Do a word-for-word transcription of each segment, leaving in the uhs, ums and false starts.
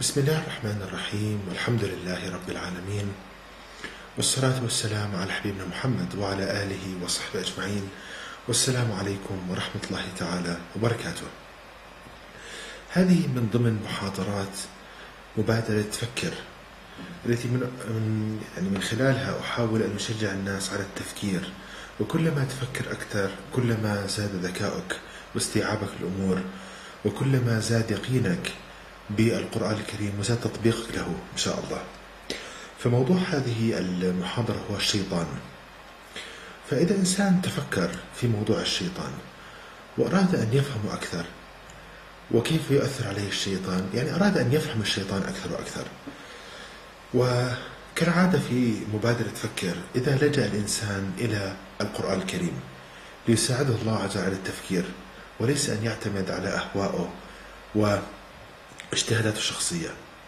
بسم الله الرحمن الرحيم، والحمد لله رب العالمين، والصلاة والسلام على حبيبنا محمد وعلى آله وصحبه أجمعين، والسلام عليكم ورحمة الله تعالى وبركاته. هذه من ضمن محاضرات مبادرة فكر التي من يعني من خلالها أحاول أن أشجع الناس على التفكير، وكلما تفكر أكثر كلما زاد ذكائك واستيعابك الأمور، وكلما زاد يقينك بالقرآن الكريم وزاد تطبيقك له إن شاء الله. فموضوع هذه المحاضرة هو الشيطان. فإذا إنسان تفكر في موضوع الشيطان وأراد أن يفهم أكثر وكيف يؤثر عليه الشيطان، يعني أراد أن يفهم الشيطان أكثر وأكثر، وكالعادة في مبادرة فكر إذا لجأ الإنسان إلى القرآن الكريم ليساعده الله عز وجل على التفكير، وليس أن يعتمد على أهوائه واجتهاداته الشخصية.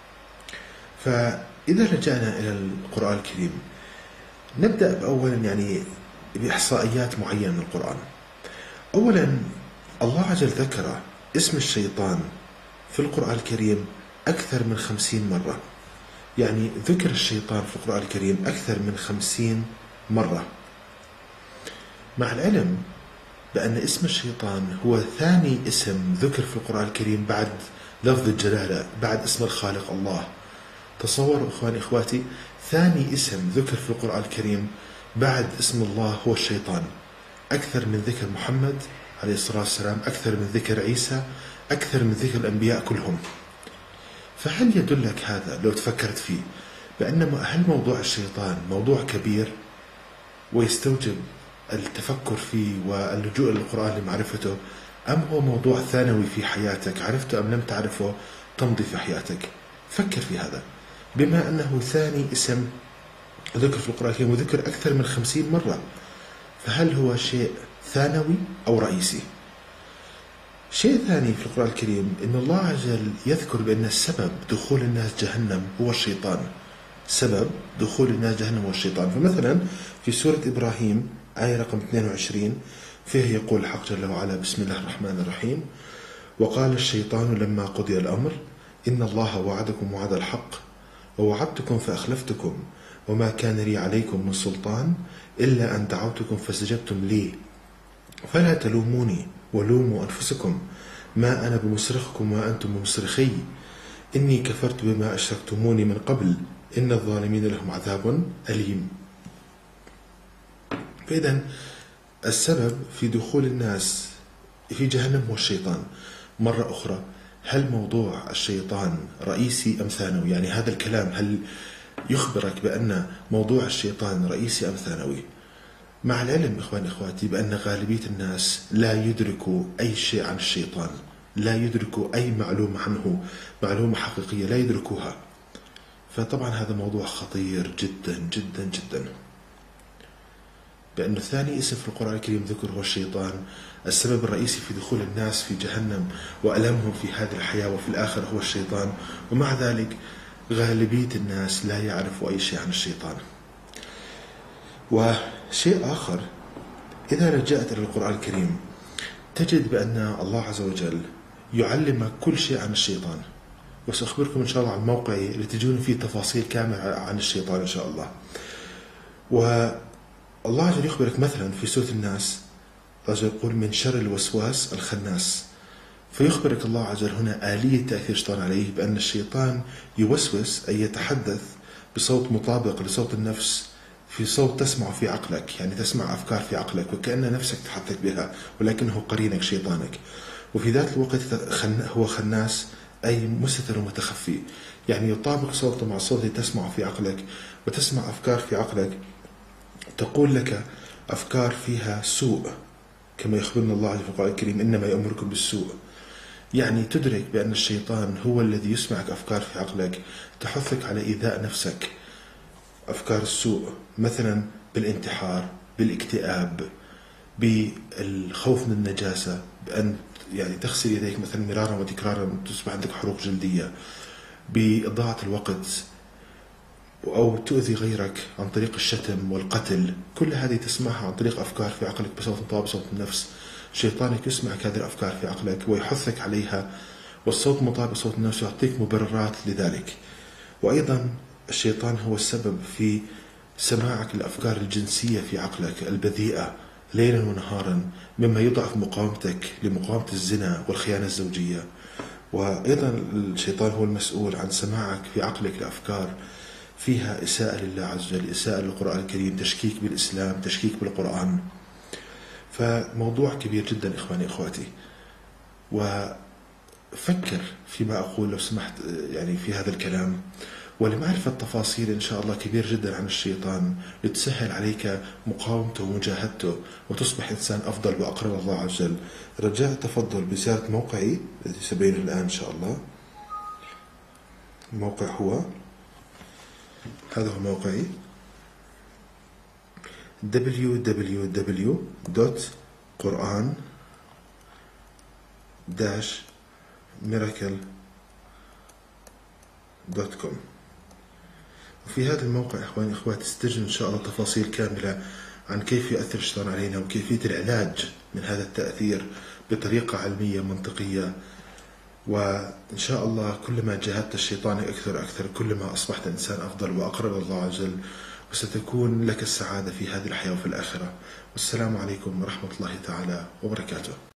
فإذا لجأنا إلى القرآن الكريم نبدأ بأولا يعني بإحصائيات معينة من القرآن. أولا الله عز وجل ذكر اسم الشيطان في القرآن الكريم أكثر من خمسين مرة، يعني ذكر الشيطان في القرآن الكريم أكثر من خمسين مرة، مع العلم بأن اسم الشيطان هو ثاني اسم ذكر في القرآن الكريم بعد لفظ الجلالة، بعد اسم الخالق الله. تصوروا إخواني إخواتي، ثاني اسم ذكر في القرآن الكريم بعد اسم الله هو الشيطان، أكثر من ذكر محمد عليه الصلاة والسلام، أكثر من ذكر عيسى، أكثر من ذكر الأنبياء كلهم. فهل يدلك هذا لو تفكرت فيه بأن هل موضوع الشيطان موضوع كبير ويستوجب التفكر فيه واللجوء للقرآن لمعرفته، أم هو موضوع ثانوي في حياتك عرفته أم لم تعرفه تمضي في حياتك؟ فكر في هذا، بما أنه ثاني اسم ذكر في القرآن الكريم وذكر أكثر من خمسين مرة، فهل هو شيء ثانوي أو رئيسي؟ شيء ثاني في القرآن الكريم إن الله عز وجل يذكر بأن السبب دخول الناس جهنم هو الشيطان، سبب دخول الناس جهنم هو الشيطان. فمثلا في سورة إبراهيم آية رقم اثنين وعشرين فيه يقول الحق جل وعلا: بسم الله الرحمن الرحيم: وقال الشيطان لما قضي الأمر إن الله وعدكم وعد الحق ووعدتكم فأخلفتكم وما كان لي عليكم من سلطان إلا أن دعوتكم فاستجبتم لي فلا تلوموني ولوموا أنفسكم ما أنا بمصرخكم وأنتم بمصرخي إني كفرت بما أشركتموني من قبل إن الظالمين لهم عذاب أليم. فإذا السبب في دخول الناس في جهنم هو الشيطان. مرة أخرى، هل موضوع الشيطان رئيسي أم ثانوي؟ يعني هذا الكلام هل يخبرك بأن موضوع الشيطان رئيسي أم ثانوي؟ مع العلم إخواني إخواتي بأن غالبية الناس لا يدركوا أي شيء عن الشيطان، لا يدركوا أي معلومة عنه، معلومة حقيقية لا يدركوها. فطبعا هذا موضوع خطير جدا جدا جدا، بأن ثاني اسم في القرآن الكريم ذكر هو الشيطان، السبب الرئيسي في دخول الناس في جهنم وألمهم في هذه الحياة وفي الآخرة هو الشيطان، ومع ذلك غالبية الناس لا يعرفوا أي شيء عن الشيطان. وشيء آخر، إذا لجأت إلى القرآن الكريم تجد بأن الله عز وجل يعلمك كل شيء عن الشيطان، وسأخبركم إن شاء الله عن موقعي اللي تجون فيه تفاصيل كاملة عن الشيطان إن شاء الله. والله عز وجل يخبرك مثلا في سورة الناس، الله يقول: من شر الوسواس الخناس. فيخبرك الله عز وجل هنا آلية تأثير الشيطان عليه، بأن الشيطان يوسوس أي يتحدث بصوت مطابق لصوت النفس، في صوت تسمع في عقلك، يعني تسمع أفكار في عقلك وكأن نفسك تحدث بها، ولكنه قرينك شيطانك. وفي ذات الوقت هو خناس أي مستتر ومتخفي، يعني يطابق صوته مع الصوت الذي تسمع في عقلك، وتسمع أفكار في عقلك تقول لك أفكار فيها سوء، كما يخبرنا الله عز وجل في القرآن الكريم: إنما يأمركم بالسوء. يعني تدرك بأن الشيطان هو الذي يسمعك أفكار في عقلك تحثك على إيذاء نفسك، أفكار السوء، مثلا بالانتحار، بالاكتئاب، بالخوف من النجاسة، بأن يعني تغسل يديك مثلا مرارا وتكرارا تصبح عندك حروق جلدية، بإضاعة الوقت، أو تؤذي غيرك عن طريق الشتم والقتل. كل هذه تسمعها عن طريق أفكار في عقلك بصوت مطابق صوت النفس. شيطانك يسمعك هذه الأفكار في عقلك ويحثك عليها والصوت مطابق صوت الناس يعطيك مبررات لذلك. وأيضا الشيطان هو السبب في سماعك الأفكار الجنسية في عقلك البذيئة ليلا ونهارا، مما يضعف مقاومتك لمقاومة الزنا والخيانة الزوجية. وأيضا الشيطان هو المسؤول عن سماعك في عقلك لأفكار فيها إساءة لله عز وجل، إساءة للقرآن الكريم، تشكيك بالإسلام، تشكيك بالقرآن. فموضوع كبير جدا إخواني إخواتي. وفكر فيما أقول لو سمحت يعني في هذا الكلام، ولمعرفة تفاصيل إن شاء الله كبير جدا عن الشيطان لتسهل عليك مقاومته ومجاهدته وتصبح إنسان أفضل وأقرب الله عز وجل. رجاء تفضل بزيارة موقعي الذي سأبينه الآن إن شاء الله. الموقع هو هذا هو موقعي دبليو دبليو دبليو دوت قرآن ميراكل دوت كوم. وفي هذا الموقع إخواني إخواتي تستجد إن شاء الله تفاصيل كاملة عن كيف يؤثر الشيطان علينا وكيفية العلاج من هذا التأثير بطريقة علمية منطقية. وإن شاء الله كلما جاهدت الشيطان أكثر أكثر كلما أصبحت إنسان أفضل وأقرب الله عز وجل، وستكون لك السعادة في هذه الحياة وفي الآخرة. والسلام عليكم ورحمة الله تعالى وبركاته.